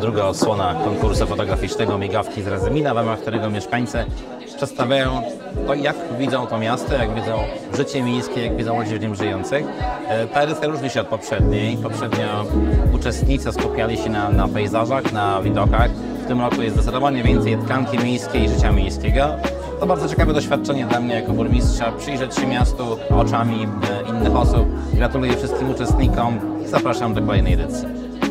druga odsłona konkursu fotograficznego Migawki z Radzymina, w ramach którego mieszkańcy przedstawiają to, jak widzą to miasto, jak widzą życie miejskie, jak widzą ludzi w nim żyjących. Ta edycja różni się od poprzedniej. Poprzednio uczestnicy skupiali się na pejzażach, na widokach. W tym roku jest zdecydowanie więcej tkanki miejskiej i życia miejskiego. To bardzo ciekawe doświadczenie dla mnie jako burmistrza, przyjrzeć się miastu oczami innych osób. Gratuluję wszystkim uczestnikom i zapraszam do kolejnej edycji.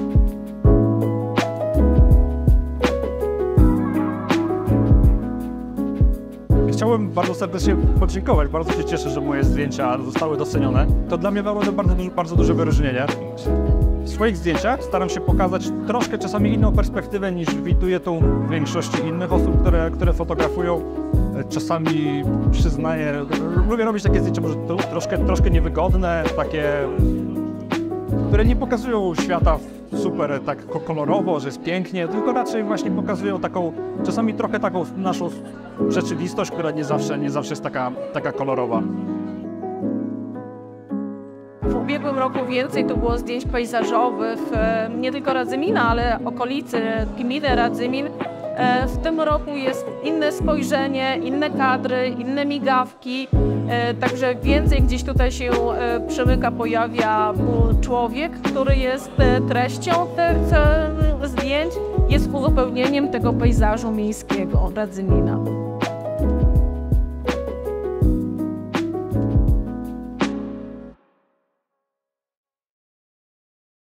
Chciałbym bardzo serdecznie podziękować. Bardzo się cieszę, że moje zdjęcia zostały docenione. To dla mnie bardzo duże wyróżnienie. W swoich zdjęciach staram się pokazać troszkę czasami inną perspektywę niż widuje tą większości innych osób, które fotografują. Czasami przyznaję, lubię robić takie zdjęcia może troszkę niewygodne, takie, które nie pokazują świata super tak kolorowo, że jest pięknie, tylko raczej właśnie pokazują czasami trochę taką naszą rzeczywistość, która nie zawsze jest taka kolorowa. W ubiegłym roku więcej to było zdjęć pejzażowych, nie tylko Radzymina, ale okolicy, gminy Radzymin. W tym roku jest inne spojrzenie, inne kadry, inne migawki, także więcej gdzieś tutaj się przemyka, pojawia człowiek, który jest treścią tych zdjęć, jest uzupełnieniem tego pejzażu miejskiego Radzymina.